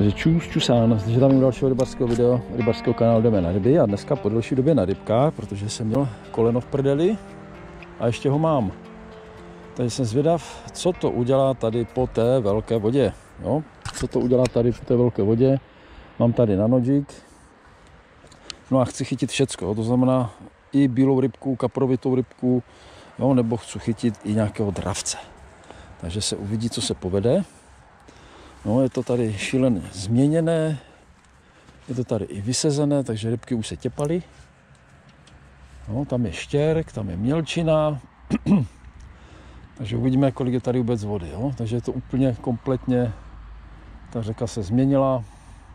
Takže čusán, takže tam dalšího rybářského videa, rybářského kanálu Jdeme na ryby a dneska po delší době na rybkách, protože jsem měl koleno v prdeli a ještě ho mám. Takže jsem zvědav, co to udělá tady po té velké vodě. Jo? Co to udělá tady po té velké vodě. Mám tady nanodžík. No a chci chytit všecko, to znamená i bílou rybku, kaprovitou rybku, jo? Nebo chci chytit i nějakého dravce. Takže se uvidí, co se povede. No, je to tady šíleně změněné, je to tady i vysezené, takže rybky už se těpaly. No, tam je štěrk, tam je mělčina, takže uvidíme, kolik je tady vůbec vody. Jo? Takže je to úplně kompletně, ta řeka se změnila.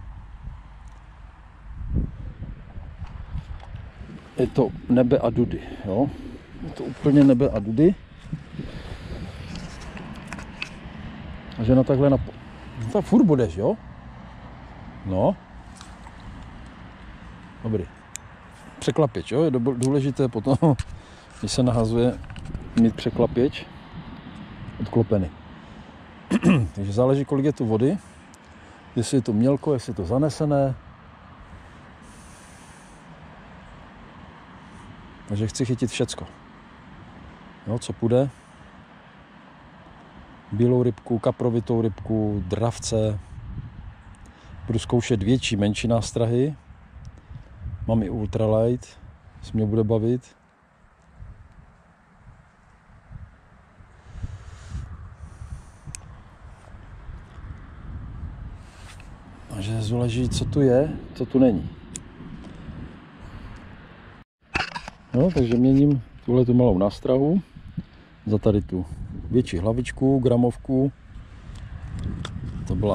Je to nebe a dudy, jo? Je to úplně nebe a dudy. Takže na takhle to furt budeš, jo? No. Dobrý. Překlapěč, jo? Je důležité potom, když se nahazuje, mít překlapěč odklopený. Takže záleží, kolik je tu vody. Jestli je to mělko, jestli je to zanesené. Takže chci chytit všecko. Jo, co půjde. Bílou rybku, kaprovitou rybku, dravce. Budu zkoušet větší, menší nástrahy. Mám i ultralight, co mě bude bavit. Takže záleží, co tu je, co tu není. No, takže měním tuhletu malou nástrahu za tady tu větší hlavičku, gramovku. To byla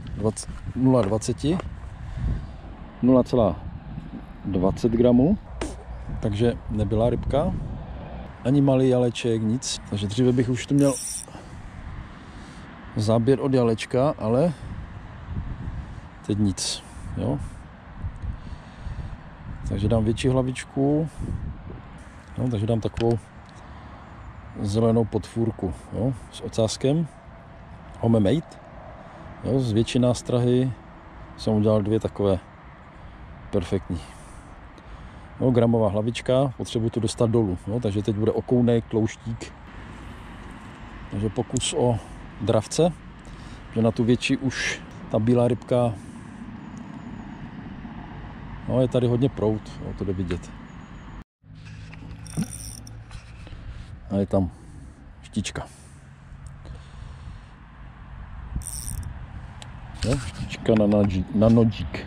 0,20 gramů, takže nebyla rybka, ani malý jaleček, nic. Takže dříve bych už tu měl záběr od jalečka, ale teď nic. Jo? Takže dám větší hlavičku, no, takže dám takovou zelenou podfůrku, jo, s ocáskem Homemade, jo, z větší nástrahy jsem udělal dvě takové perfektní. No, gramová hlavička, potřebuji to dostat dolů, jo, takže teď bude okounek, tlouštík. Takže pokus o dravce, že na tu větší už ta bílá rybka, no, je tady hodně proud, jo, to jde vidět. A je tam štička. Jo, štička na nodžík.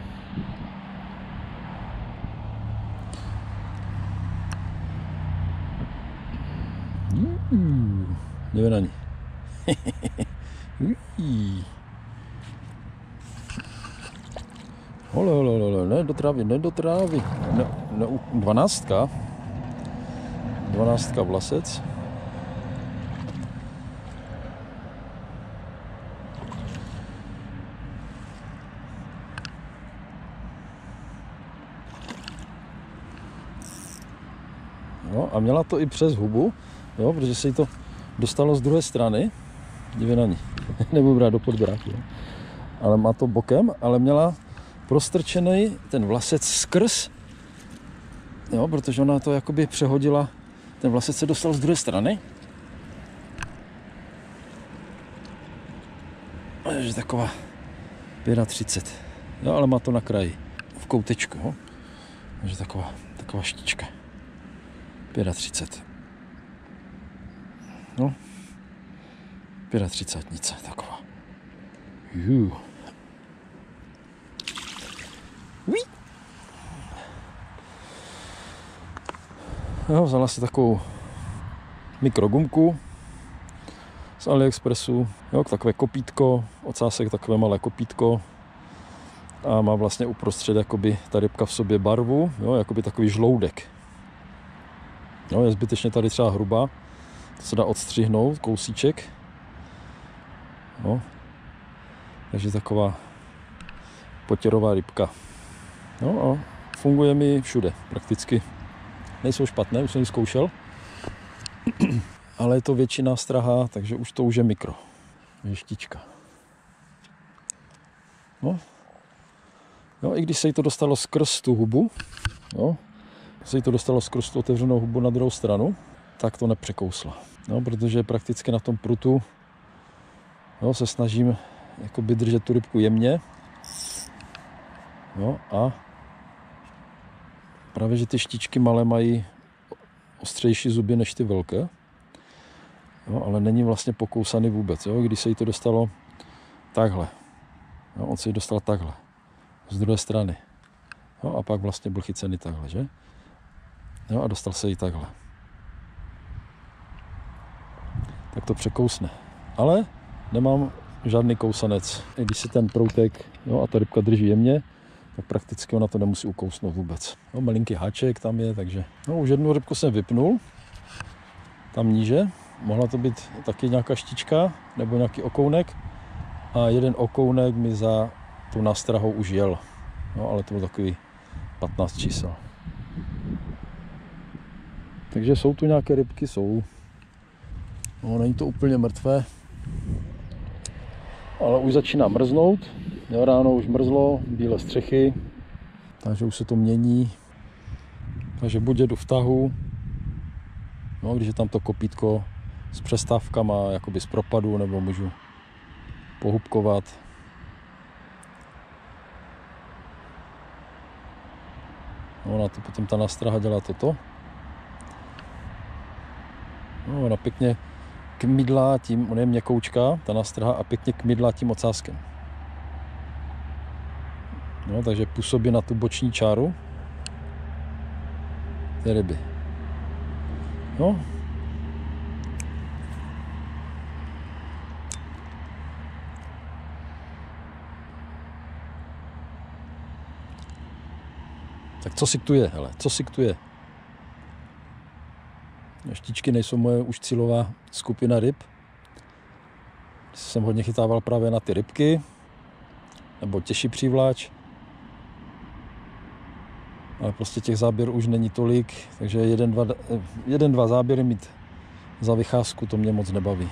Jdeme na ní. Hole, ne do trávy. Ne, 12 vlasec. No, a měla to i přes hubu, jo, protože se jí to dostalo z druhé strany. Dívej na ní. Nebudu brát do podbráku. Ale má to bokem, ale měla prostrčený ten vlasec skrz, jo, protože ona to jakoby přehodila. Ten vlasec se dostal z druhé strany. Takže taková 35. Jo, ale má to na kraji, v koutečku, jo. Takže taková štička. 35. No. 35, taková. Jo, vzala si takovou mikrogumku z AliExpressu, jo, takové kopítko, ocásek takové malé kopítko a má vlastně uprostřed jakoby ta rybka v sobě barvu, jo, jakoby takový žloudek. Jo, je zbytečně tady třeba hrubá, to se dá odstřihnout, kousíček. Jo. Takže taková potěrová rybka. No a funguje mi všude, prakticky. Nejsou špatné, už jsem ji zkoušel. Ale je to větší nástraha, takže už to už je mikro. Ještička. No. Jo, i když se jí to dostalo skrz tu hubu, jo, se jí to dostalo skrz tu otevřenou hubu na druhou stranu, tak to nepřekousla. No, protože prakticky na tom prutu, jo, se snažím jakoby držet tu rybku jemně. Jo, a právě, že ty štičky malé mají ostřejší zuby než ty velké. Jo, ale není vlastně pokousaný vůbec. Jo, když se jí to dostalo takhle. Jo, on se jí dostal takhle. Z druhé strany. Jo, a pak vlastně byl chycený takhle, že? Jo, a dostal se jí takhle. Tak to překousne. Ale nemám žádný kousanec. I když se ten proutek, jo, a ta rybka drží jemně, tak prakticky ona to nemusí ukousnout vůbec. No, malinký háček tam je, takže no, už jednu rybku jsem vypnul, tam níže. Mohla to být taky nějaká štička nebo nějaký okounek. A jeden okounek mi za tu nástrahou už jel. No, ale to byl takový 15 čísel. Takže jsou tu nějaké rybky, jsou. No, není to úplně mrtvé. Ale už začíná mrznout. Jo, ráno už mrzlo, bílé střechy. Takže už se to mění. Takže buď jedu v tahu, no, když je tam to kopítko s přestávkama, jakoby z propadu, nebo můžu pohubkovat. No, ona to potom ta nástraha dělá toto. No, ona pěkně kmidlá tím, on je měkoučka, ta nástraha, a pěkně kmidlá tím ocáskem. No, takže působí na tu boční čáru té ryby. No. Tak co si tu je, hele, co si tu je? Štičky nejsou moje už cílová skupina ryb. Jsem hodně chytával právě na ty rybky, nebo těžší přívlač. Ale prostě těch záběrů už není tolik, takže jeden, dva záběry mít za vycházku, to mě moc nebaví.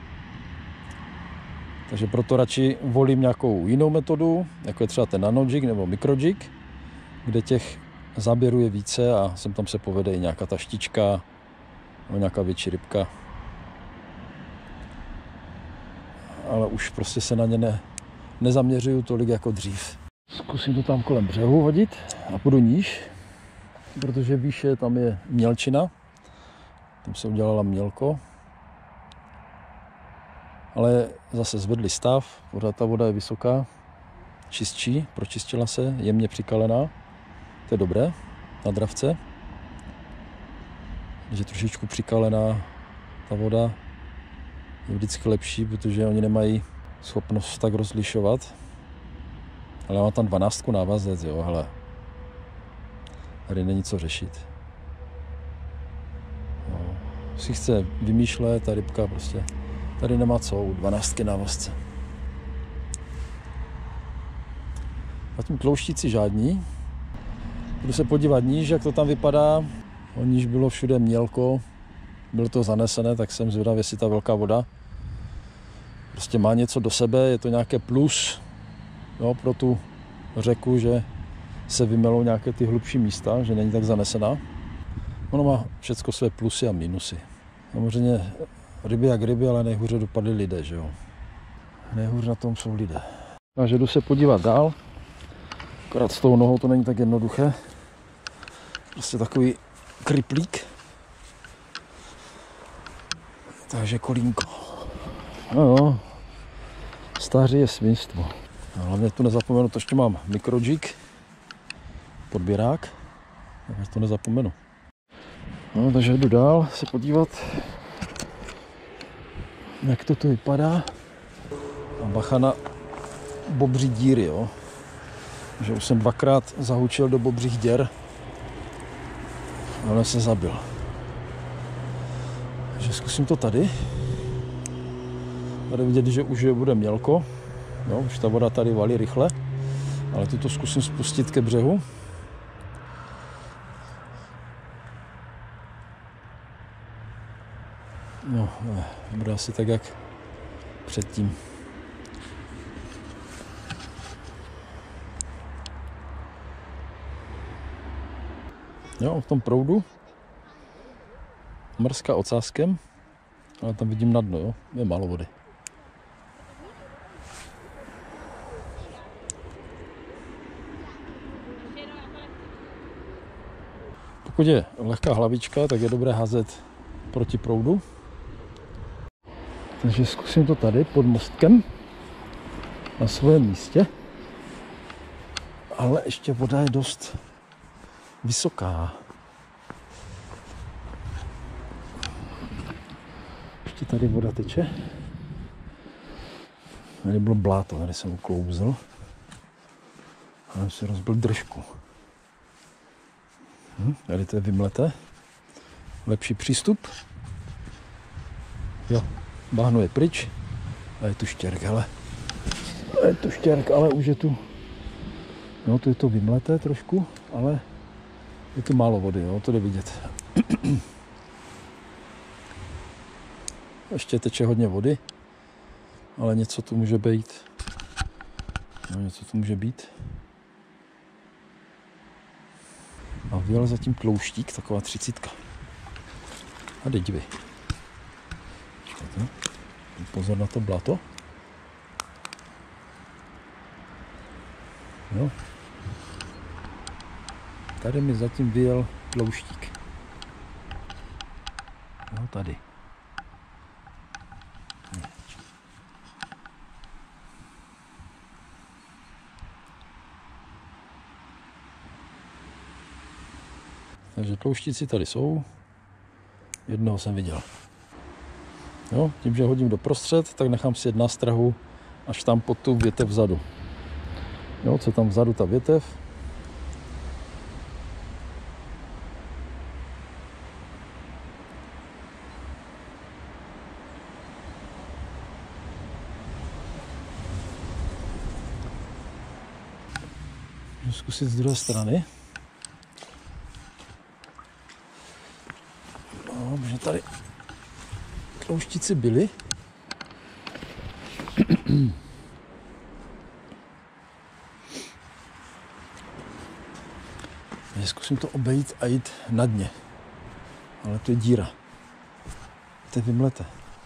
Takže proto radši volím nějakou jinou metodu, jako je třeba ten nanojig nebo microjig, kde těch záběrů je více a sem tam se povede i nějaká ta štička nebo nějaká větší rybka. Ale už prostě se na ně nezaměřuju tolik jako dřív. Zkusím to tam kolem břehu hodit a půjdu níž, protože výše tam je mělčina. Tam se udělala mělko. Ale zase zvedli stav, pořád ta voda je vysoká, čistší, pročistila se, jemně přikalená. To je dobré na dravce. Když je trošičku přikalená ta voda, je vždycky lepší, protože oni nemají schopnost tak rozlišovat. Ale já mám tam 12 návazec, jo, hele. Tady není co řešit. No. Si chce vymýšlet, ta rybka prostě tady nemá co, u 12 návazce. Zatím tlouštíci žádní. Budu se podívat níž, jak to tam vypadá. O níž bylo všude mělko, bylo to zanesené, tak jsem zvědav, jestli ta velká voda prostě má něco do sebe, je to nějaké plus, jo, pro tu řeku, že se vymelou nějaké ty hlubší místa, že není tak zanesená. Ono má všechno své plusy a minusy. Samozřejmě ryby jak ryby, ale nejhůře dopadly lidé, že jo. Nejhůř na tom jsou lidé. Takže jdu se podívat dál. Akorát s tou nohou to není tak jednoduché. Prostě takový kriplík. Takže kolínko. No jo, stáří je svinstvo. A hlavně tu nezapomenu, to ještě mám microjig, podběrák, takže to nezapomenu. No, takže jdu dál se podívat, jak to tu vypadá. A bacha na bobří díry, jo. Že už jsem dvakrát zahučil do bobřích děr, ale se zabil. Takže zkusím to tady. Tady vidět, že už bude mělko. Jo, už ta voda tady valí rychle. Ale tu to zkusím spustit ke břehu. No, bude asi tak, jak předtím. Jo, v tom proudu. Mrzká ocáskem, ale tam vidím na dno, jo, je málo vody. Pokud je lehká hlavička, tak je dobré házet proti proudu. Takže zkusím to tady pod mostkem na svém místě. Ale ještě voda je dost vysoká. Ještě tady voda teče. Tady bylo bláto, tady jsem uklouzl. A jsem si rozbil držku. Tady to je vymleté. Lepší přístup. Jo, bahno je pryč. A je tu štěrk, hele. Je tu štěrk, ale už je tu. No, to je to vymleté trošku, ale je tu málo vody, jo, to jde vidět. Ještě teče hodně vody, ale něco tu může být. No, něco tu může být. A vyjel zatím tlouštík, taková 30. A teď dívej. Počkejte. Pozor na to blato. No. Tady mi zatím vyjel tlouštík. No, tady. Takže tlouštíci tady jsou. Jednoho jsem viděl. Jo, tím, že hodím doprostřed, tak nechám si jet na strahu až tam pod tu větev vzadu. Jo, co tam vzadu ta větev. Můžu zkusit z druhé strany. No, protože tady tlouštíci byli. Zkusím to obejít a jít na dně. Ale to je díra. To je vymleté.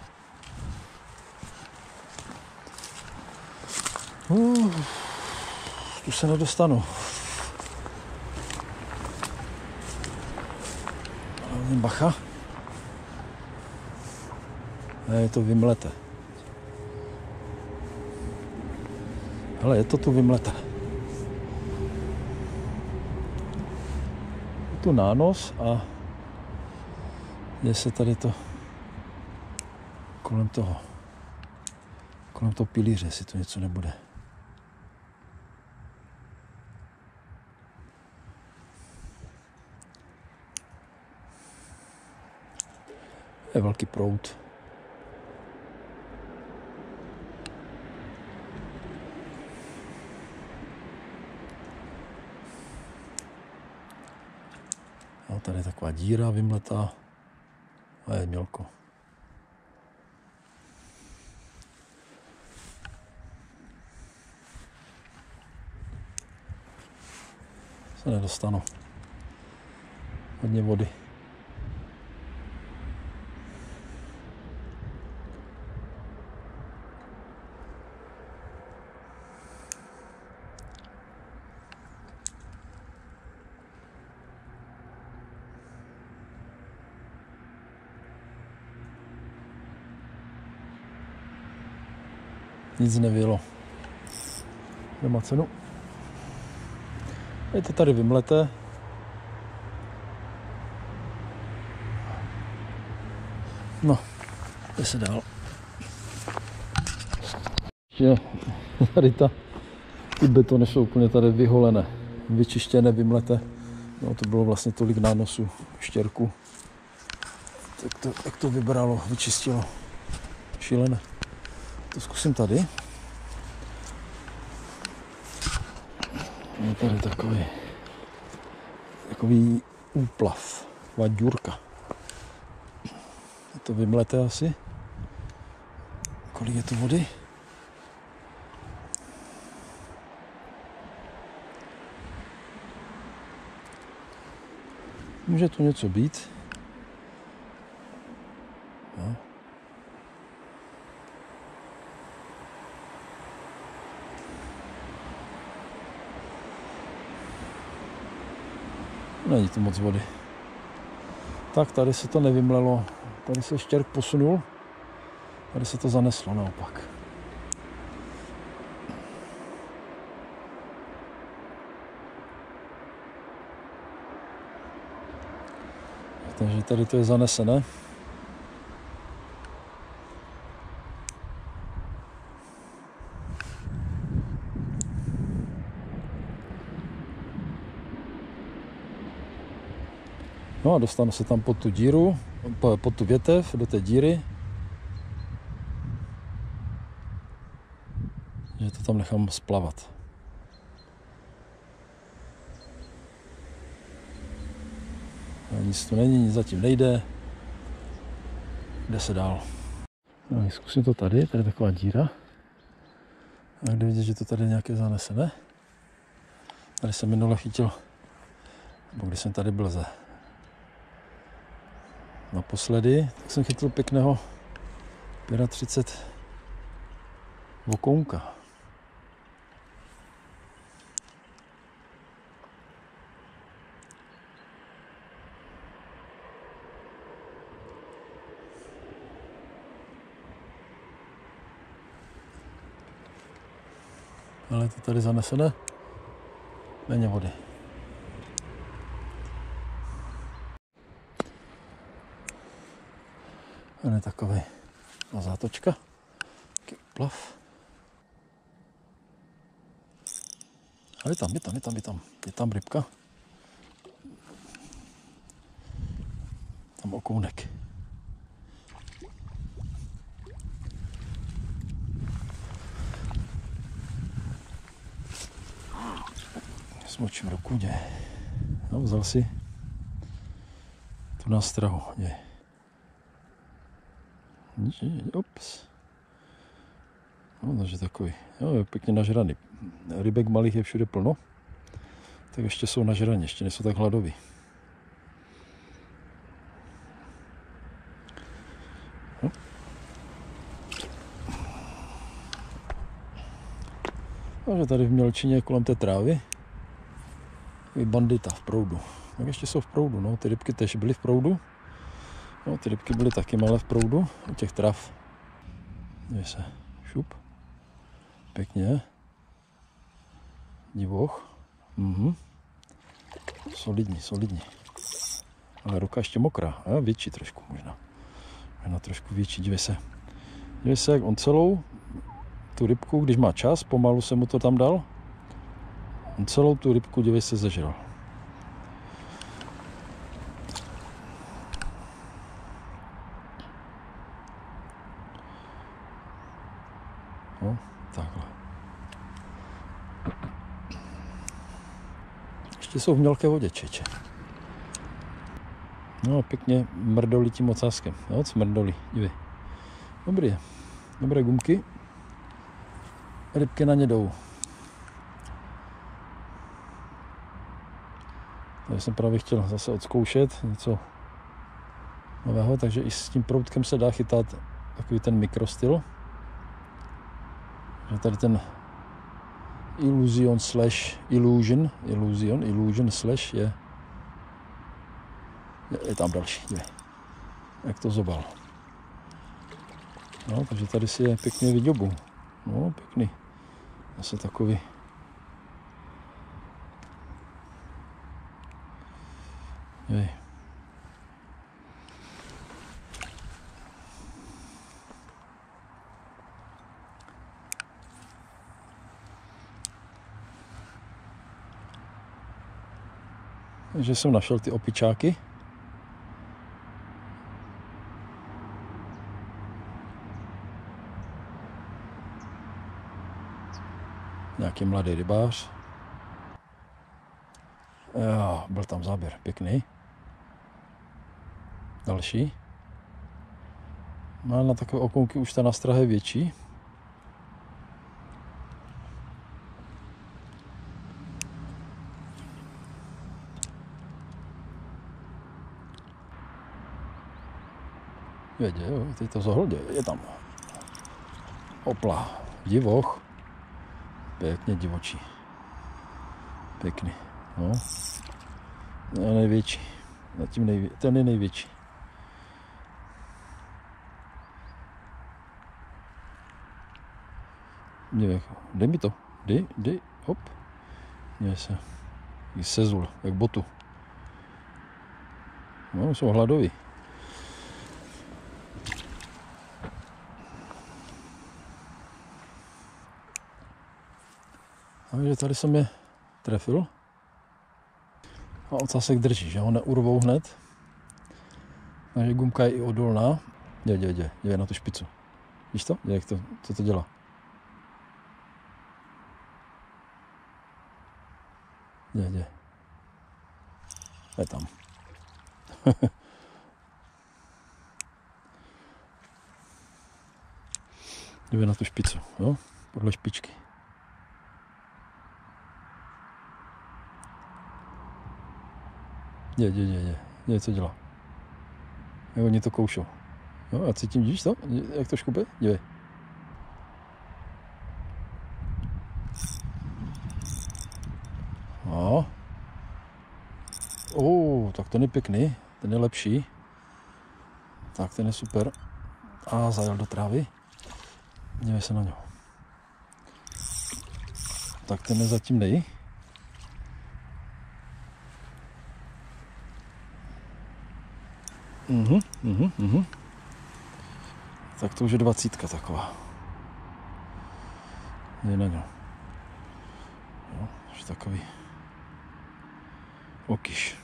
Tu se nedostanu. Bacha. A je to vymleté. Ale je to tu vymleté. Je tu nános a je se tady to kolem toho pilíře, jestli to něco nebude. Je velký proud. No, tady je taková díra vymletá a je mělko. Se nedostanu. Hodně vody. Nic nevyjelo. Nemá cenu. Je to tady vymleté. No, jde se dál. Ještě tady ty betony jsou úplně tady vyholené, vyčištěné, vymleté. No, to bylo vlastně tolik nánosů štěrku. Jak to vybralo, vyčistilo. Šílené. To zkusím tady. Je tady takový úplav, taková díurka. Je to vymleté asi. Kolik je tu vody? Může tu něco být. No. Není tu moc vody. Tak tady se to nevymlelo. Tady se štěrk posunul. Tady se to zaneslo naopak. Takže tady to je zanesené. No a dostanu se tam pod tu díru, pod tu větev, do té díry. Že to tam nechám splavat. A nic tu není, nic zatím nejde. Jde se dál. No, zkusím to tady, tady je taková díra. A jde vidět, že to tady je nějaké zanesené. Tady jsem minule chytil, nebo když jsem tady byl naposledy, tak jsem chytil pěkného 35 vokounka. Ale to tady zanesené, méně vody. A je takový zátočka, taký plav. A je tam rybka. Tam okounek. Smočím do kůdě. No, vzal si tu nástrahu. Ops. No, takže takový. Jo, je pěkně nažraný. Rybek malých je všude plno. Tak ještě jsou nažraní, ještě nejsou tak hladoví. No. Takže tady v mělčině kolem té trávy bandita v proudu. Tak ještě jsou v proudu, no, ty rybky tež byly v proudu. No, ty rybky byly taky malé v proudu, u těch trav. Dívej se, šup. Pěkně. Divoch. Solidní. Ale ruka ještě mokrá, a větší trošku možná. Možná trošku větší, dívej se, jak on celou tu rybku, když má čas, pomalu se mu to tam dal. On celou tu rybku, dívej se, zežral. No, takhle. Ještě jsou v mělké vodě, čeče. No, pěkně mrdolí tím ocáskem. No, smrdolí, dívej. Dobrý, dobré gumky. Rybky na ně jdou. Já jsem právě chtěl zase odzkoušet něco nového, takže i s tím proutkem se dá chytat takový ten mikrostyl. Že tady ten illusion slash je tam další, jak to zobal. No, takže tady si je pěkně vyďobu. No, pěkný. Zase takový. Jej. Takže jsem našel ty opičáky. Nějaký mladý rybář. Jo, byl tam záběr, pěkný. Další. No, na takové okounky už ta nástraha je větší. Vědě, jo, teď to zohledě, je tam. Opla, divoch. Pěkně divočí. Pěkný, no. No, největší. Zatím ten je největší. Dej mi to. Dej, hop. Dívej se. Sezul, jak botu. No, jsou hladoví. A že tady jsem je trefil. A ocasek drží, že ho neurvou hned. Takže gumka je i odolná. Dívej na tu špicu. Víš to? Jak to, co to dělá? Dívej. Je tam. Dívej na tu špicu, jo? Podle špičky. Dívej, co dělá. Jak oni to koušou. Jo, já cítím, vidíš to? Jak to škupe? Dívej. No. Tak ten je pěkný, ten je lepší. Tak ten je super. A zajel do trávy. Dívej se na něho. Tak ten je zatím nej. Tak to už je 20 taková. Je na něm. Jo, už takový okyš.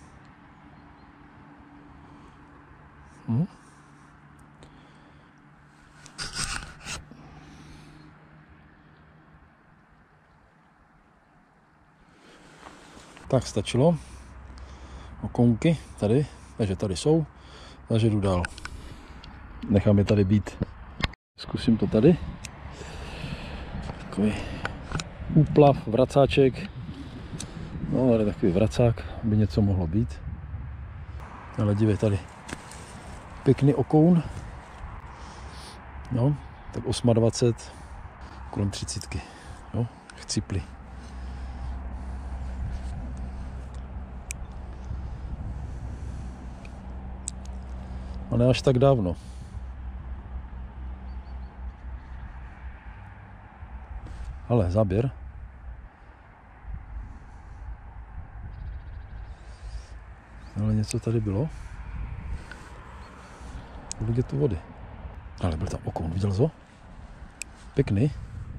Tak stačilo. Okounky tady, takže tady jsou. Takže jdu dál. Nechám je tady být. Zkusím to tady. Takový úplav, vracáček. No, tady takový vracák, by něco mohlo být. Ale dívej tady. Pěkný okoun. No, tak 28, kolem 30. Jo, chcípli. A ne až tak dávno. Ale záběr. Ale něco tady bylo. Vidět tu vody. Ale byl tam okoun, viděl jsi ho? Pěkný.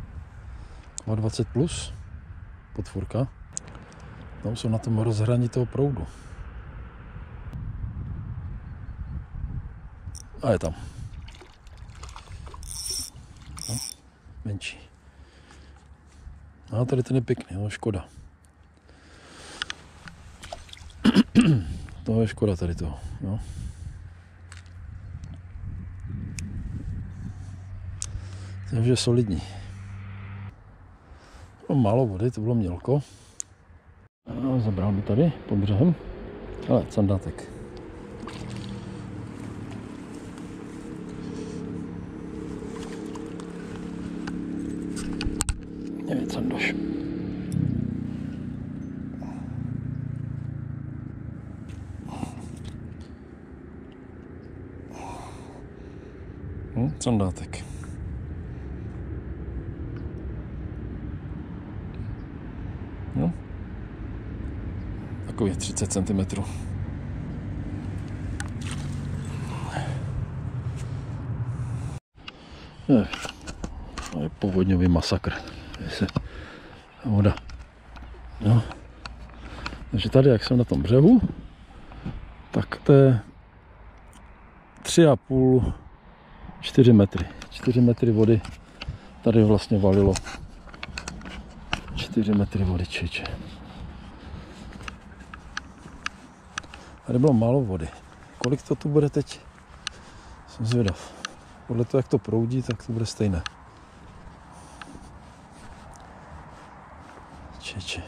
20 plus. Podfůrka. Tam jsou na tom rozhraní toho proudu. A je tam. No, menší. A tady ten je pěkný, no, škoda. To je škoda tady toho, jo. Takže je solidní. No, málo vody, to bylo mělko. No, zabral mi tady pod břehem. Ale sandátek. Nevím, sandoš. Sandátek. No. Takový 30 cm. To je povodňový masakr. Voda. No. Takže tady, jak jsem na tom břehu, tak to je 3,5–4 metry. 4 metry vody tady vlastně valilo. 4 metry vody, čeče. Tady bylo málo vody. Kolik to tu bude teď? Jsem zvědav. Podle toho, jak to proudí, tak to bude stejné. Čeče.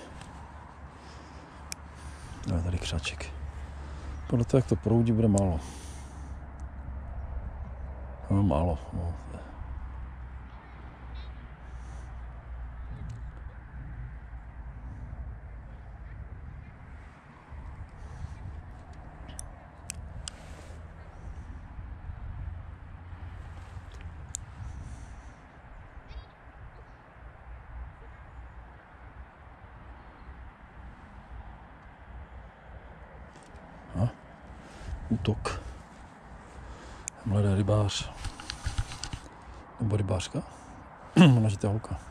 No, tady křáček. Podle toho, jak to proudí, bude málo. No, málo. No. A? Útok. Mladá rybář. Nebo rybářka? Mlažitá holka.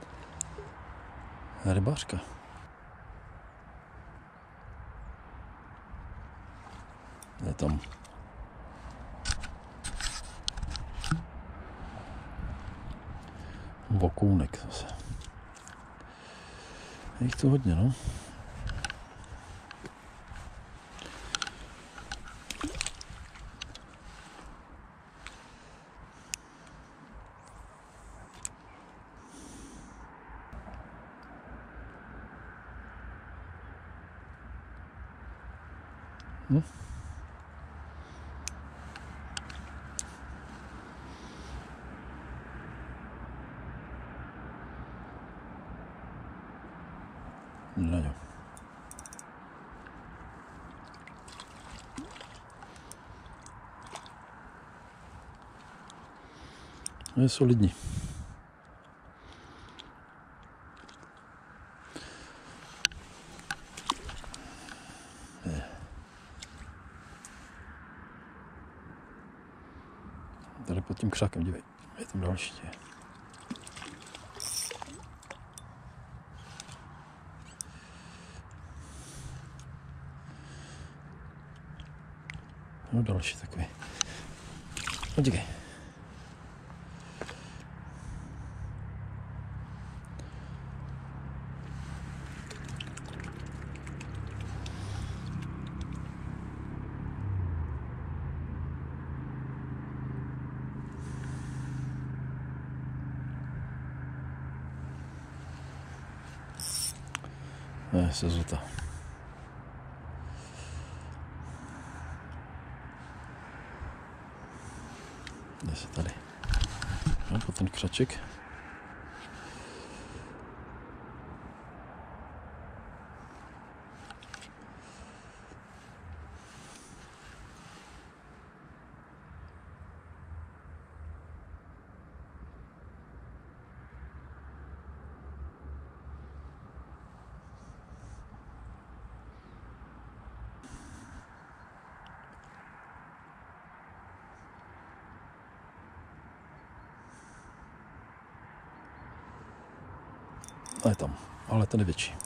Rybářka. Je tam. Vokůnek zase. Je jich to hodně, no. No. Je solidní. Je. Tady pod tím křákem, dívej, je tam další. No další takový. No díky. Ne, se zlota. Jde se tady. No, po ten křaček. A je tam, ale ten je větší.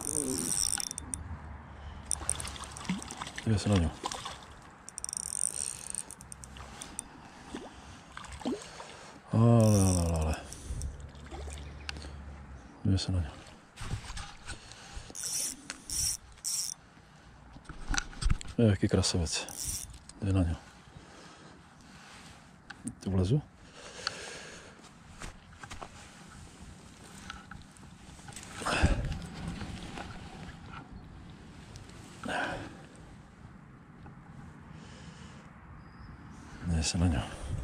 Dívej se na něj. Ale. Dívej se na něj. Jaký krasavec. Dívej na něj. Tu vlezu. Dívej se na něj.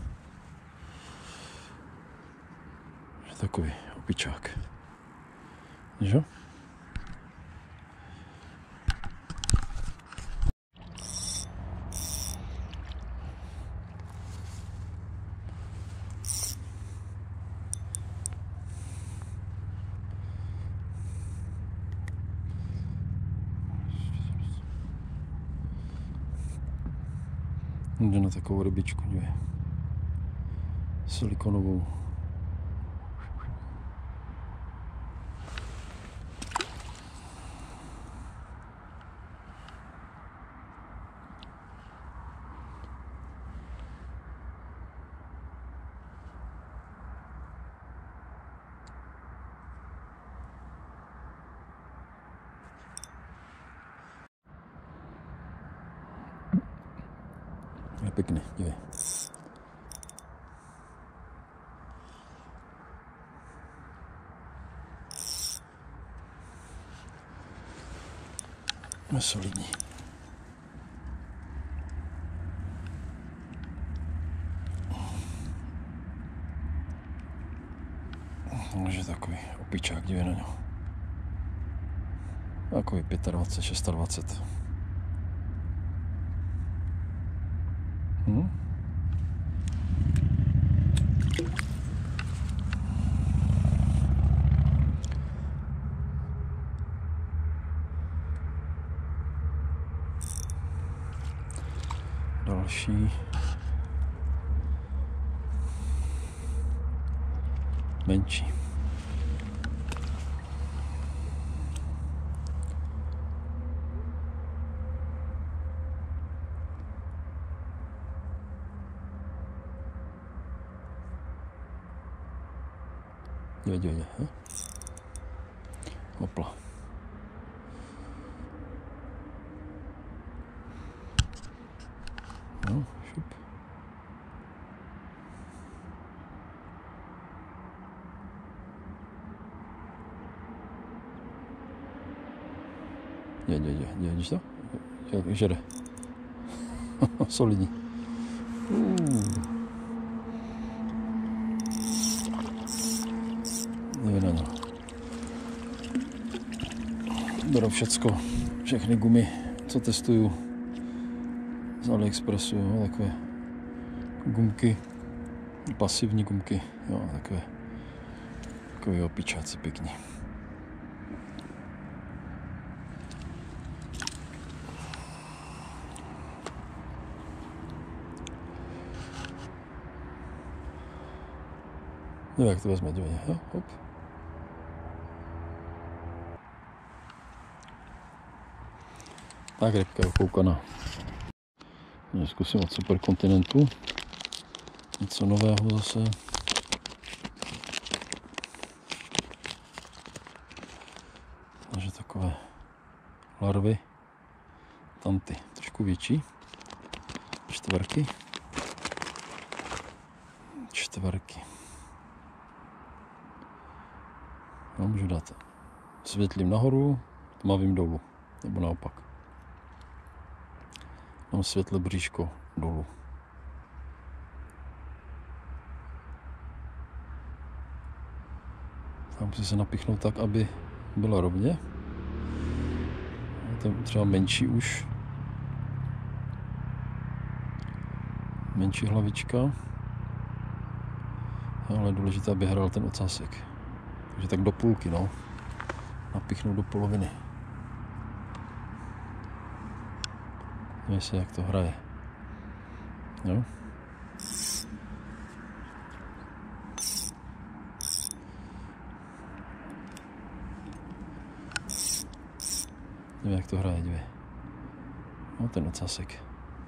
Takový opičák. Víš jo? Jde na takovou rybičku, dívej. Silikonovou. Je pěkný, dívej. Je solidní. opičák, dívej na něho. Takový 25, 26. Další. Menší. Dívej. Hopla. No, šup. Vidíš to? Jak žere. Solidní. Dívej na něj. Beru všecko, všechny gumy, co testuju z AliExpressu, jo, takové gumky, pasivní gumky, jo, takové opičáci pěkný. No, jak to vezme, dívej, jo, hop. Tak rybka je okoukaná. Zkusím od Superkontinentu. Něco nového zase. Takže takové larvy. Tanty trošku větší. Čtverky. No, můžu dát světlým nahoru, tmavým dolů. Nebo naopak. Mám světle bříško dolů. Tam musí se napichnout tak, aby byla rovně. To je třeba menší už. Menší hlavička. Ale je důležité, aby hrál ten ocásek. Takže tak do půlky, no. Napichnout do poloviny. Dívej se, jak to hraje. Jo? Dívej, jak to hraje, dívej. No, ten ocasek.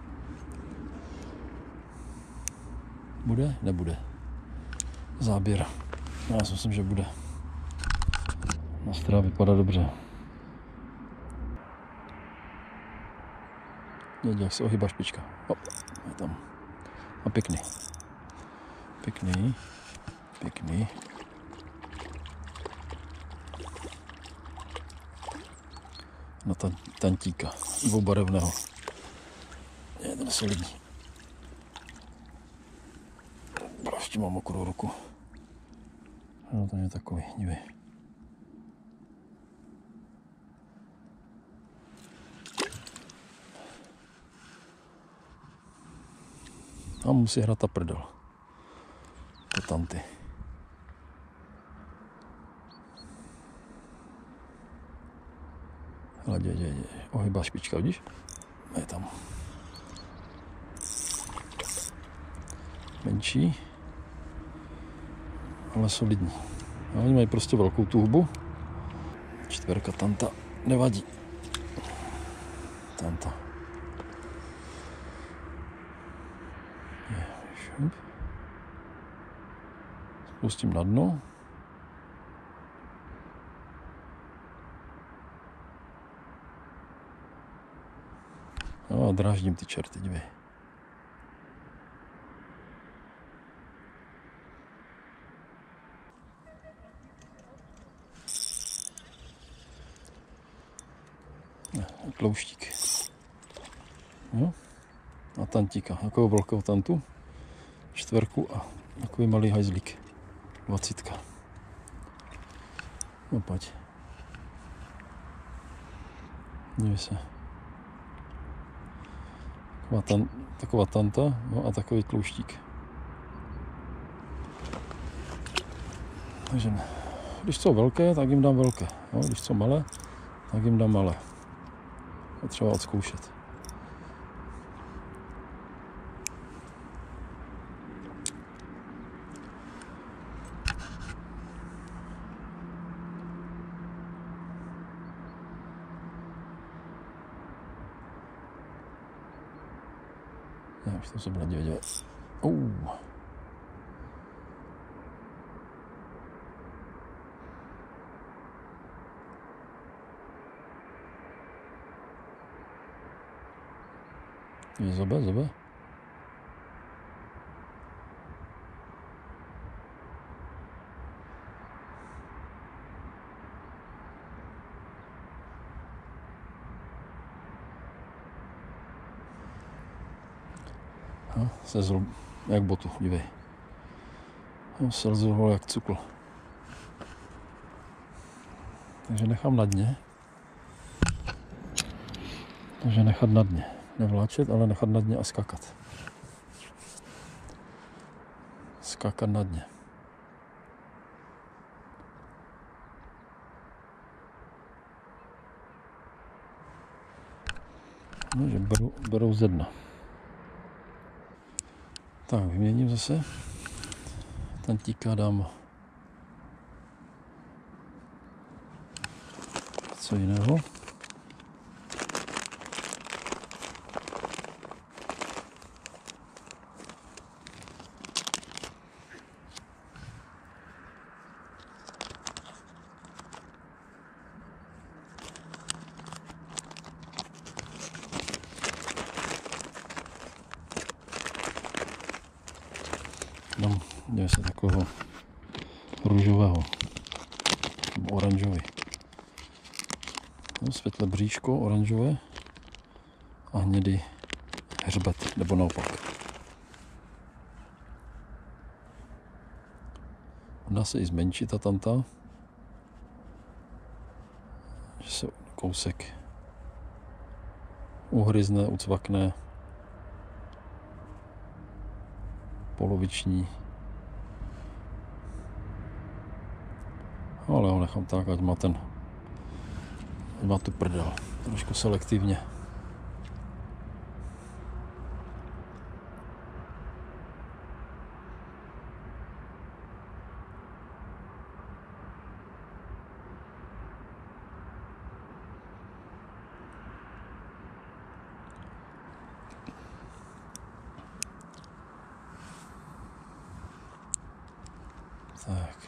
Bude? Nebude. Záběr. Já si myslím, že bude. Nastra vypadá dobře. Vidíte, jak se ohýbá špička. Hop, je tam. A pěkný. Pěkný. Na tantíka. Dvoubarevného. Je ten solidní. Ještě mám mokrou ruku. No, to je takový, dívej. A musí hrát ta prdel. To tanty. Ale děj. Ohybá špička, vidíš? Je tam. Menší. Ale solidní. A oni mají prostě velkou tu hubu. Čtverka tanta nevadí. Tanta. Spustím na dno. No a dráždím ty čerty, dívej. Tlouštík. Jo? A tantíka, takovou velkou tantu. Čtverku a takový malý hajzlík. 20. No pojď. Dívej se. Taková tanta, no a takový tlouštík. Takže když jsou velké, tak jim dám velké. No, když jsou malé, tak jim dám malé. Je třeba odzkoušet. Já už to se bladě viděl. Je zobe. Sezl jak botu, dívej. Sezl ho jak cukl. Takže nechám na dně. Takže nechat na dně. Nevláčet, ale nechat na dně a skakat. Skakat na dně. No, že berou ze dna. Tak, vyměním zase. Tantíka dám co jiného. Dám se takového růžového nebo oranžový. No, světle bříško oranžové a hnědý hřbet, nebo naopak. Dá se i zmenšit ta tanta, že se kousek uhryzne, ucvakne. Poloviční. Ale ho nechám tak, ať má tu prdel. Trošku selektivně. Tak.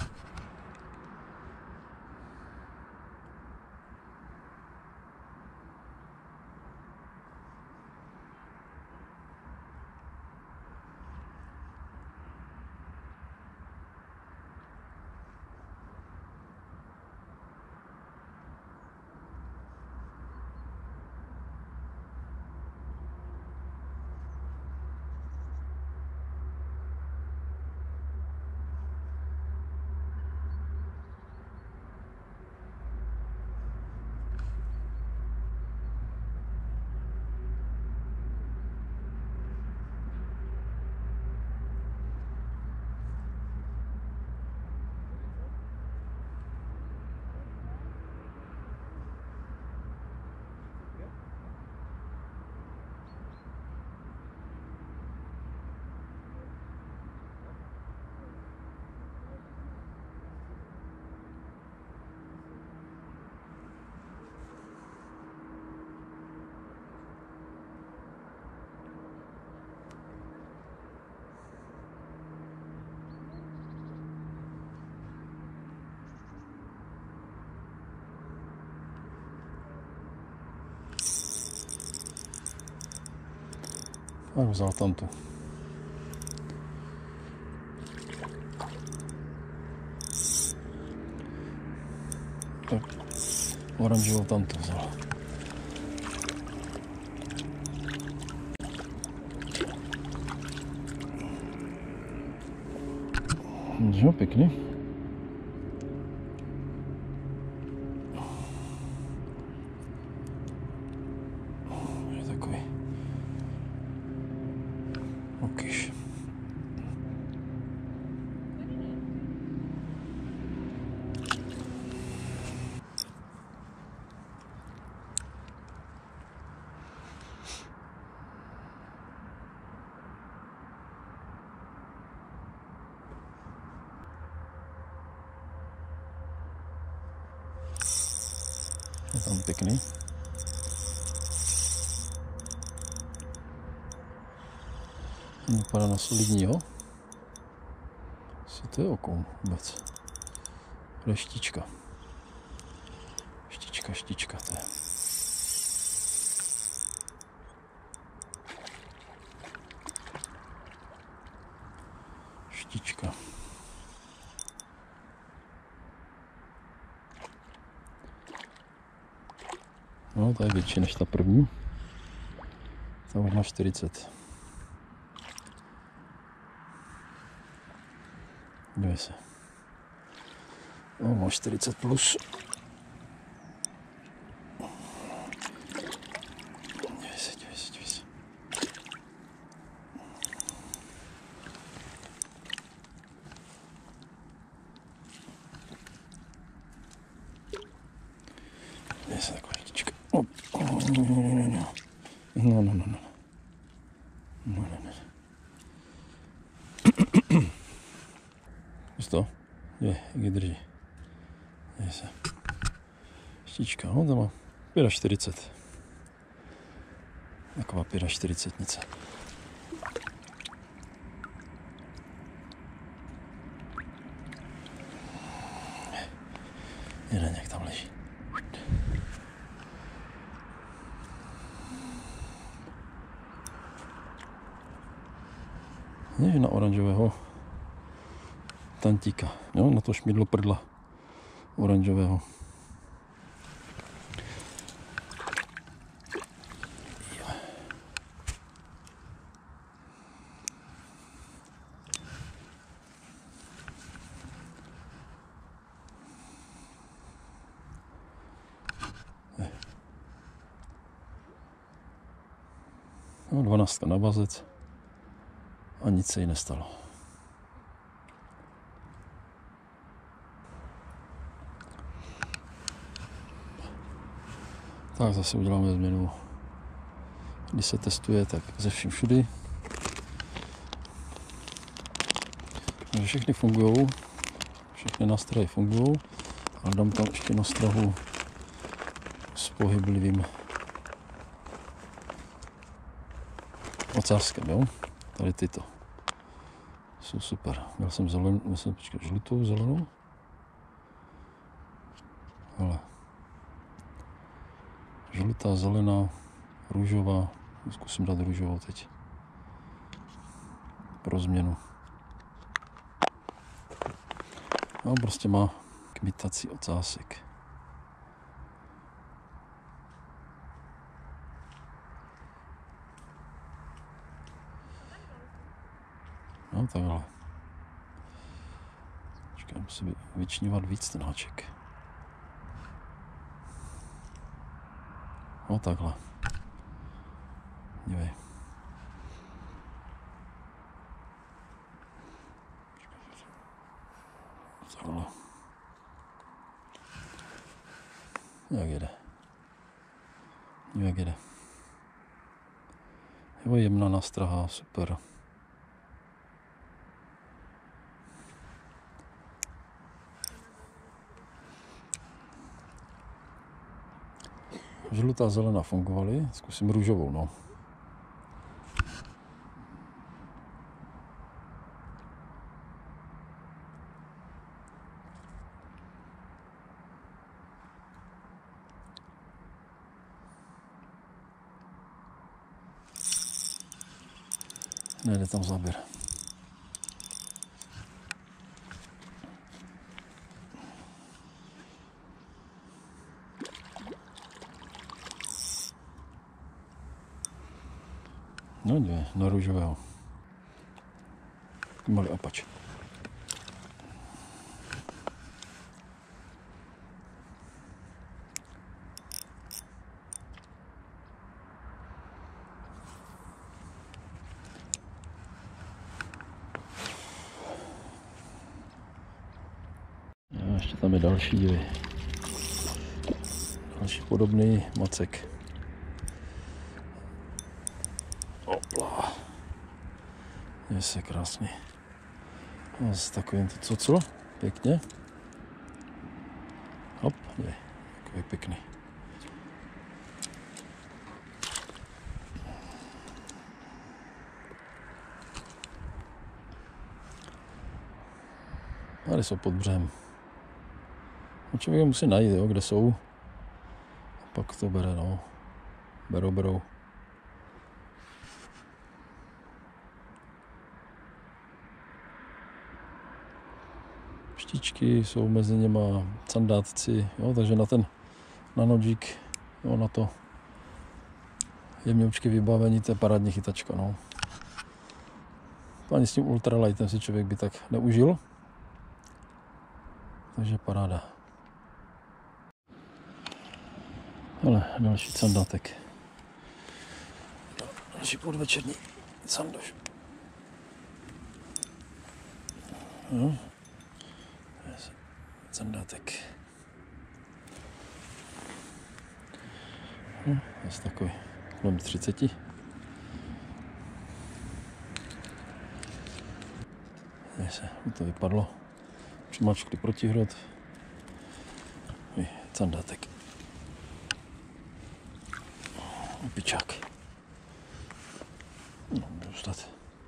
A vzal tam tu. Tak oranžovou tam tu vzal. Jo, pěkný. Je tam pěkný. Vypadá na solidního. Co to je okoum vůbec? To je štička. Štička to je. Štička. No, ta je větší než ta první. Ta už má 40. Dívej se. No, má 40 plus. Dívej se. Dívej se, taková štička. No. To? Jak drží. Dívej se. Štička, no to má 45. Taková 45nice. Jeden jak tam leží. Je na oranžového tantíka, jo, na to šmídlo prdla oranžového. No, 12 na vazec a nic se jí nestalo. Tak zase uděláme změnu. Když se testuje, tak ze vším všudy. Takže všechny fungují, všechny nástroje fungují, ale dám tam ještě nástrahu s pohyblivým ocáskem, jo? Tady tyto jsou super. Měl jsem žlutou, zelenou. Ale žlutá, zelená, růžová. Zkusím dát růžovou teď. Pro změnu. No, prostě má kmitací ocásek. No takhle. Počkej, musím vyčnívat víc ten háček. No takhle. Dívej. Takhle. Jak jede. Jak jede. Jo, jemná nástraha, super. Žlutá, zelená fungovaly, zkusím růžovou, no. Nejde tam záběr. No dvě, na růžového. Malý opač. A ještě tam je další, dívej. Další podobný macek. Opla. Je se krásný. A s takovým to coclo, pěkně. Hop, je takový pěkný. Tady jsou pod břehem. Člověk je musí najít, jo, kde jsou. A pak to bere, no. Berou. Štičky jsou mezi něma, sandátci, jo, takže na ten nanodžík, jo, na to jemňoučky vybavení, to je parádní chytačka, no. Ani s tím ultralightem si člověk by tak neužil. Takže paráda. Ale další sandátek. Další podvečerní sandoš. No. Sandátek. No, je takový kolem 30. To vypadlo. Přimačkli protihrot. Sandátek. Pičák. No, dostat.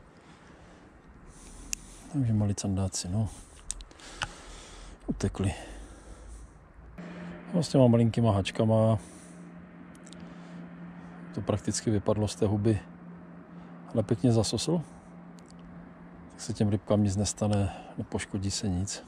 Takže malí sandáci, no. Utekli. No, s těma malinkýma hačkama to prakticky vypadlo z té huby, ale pěkně zasosl. Tak se těm rybkám nic nestane, nepoškodí se nic.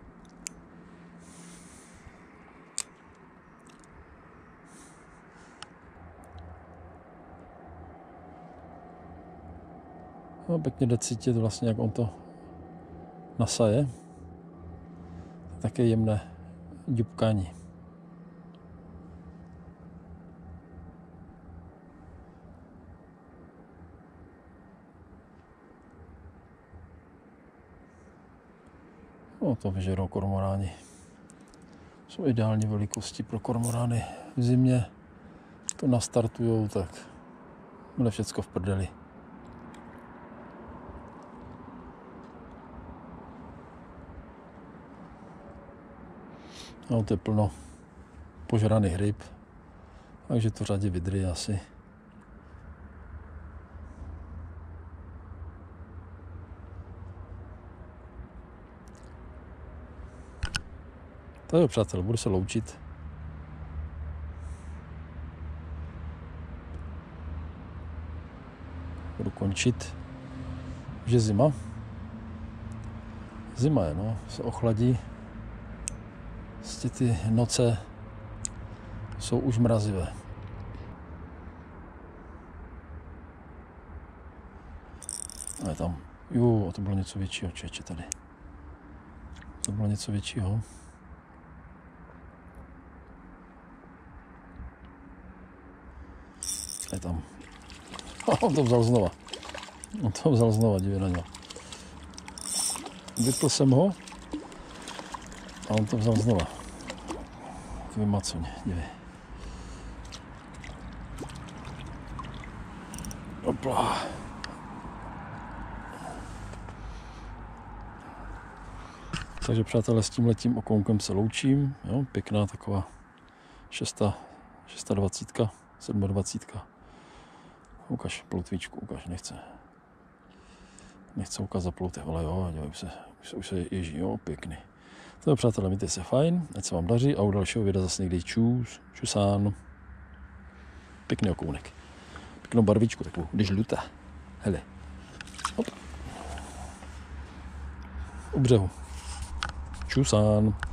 No, pěkně jde cítit vlastně, jak on to nasaje. Také jemné ďubkání. No, to vyžerou kormoráni. Jsou ideální velikosti pro kormorány. V zimě to nastartujou, tak bude všecko v prdeli. No, to je plno požraných ryb, takže to řadí vidry asi. Takže přátel, budu se loučit. Budu končit. Už je zima. Zima je, no, se ochladí. Ty noce jsou už mrazivé. A je tam, jo, to bylo něco většího, čeče tady. To bylo něco většího. Je tam. On to vzal znova. On to vzal znova, dívej na něho. Vypl jsem ho a on to vzal znova. Vymacuň, dívej. Opla. Takže přátelé, s tímhletím okounkem se loučím. Jo, pěkná taková 620, 720. Ukaž ploutvičku, ukaž, nechce ukázat ploutek, ale jo, už se ježí, jo, pěkný. Takže přátelé, mějte se fajn, ať se vám daří a u dalšího videa zase někdy čusán. Pěkný okounek. Pěknou barvičku takovou, když žlutá. Hele. Hop. U břehu. Čusán.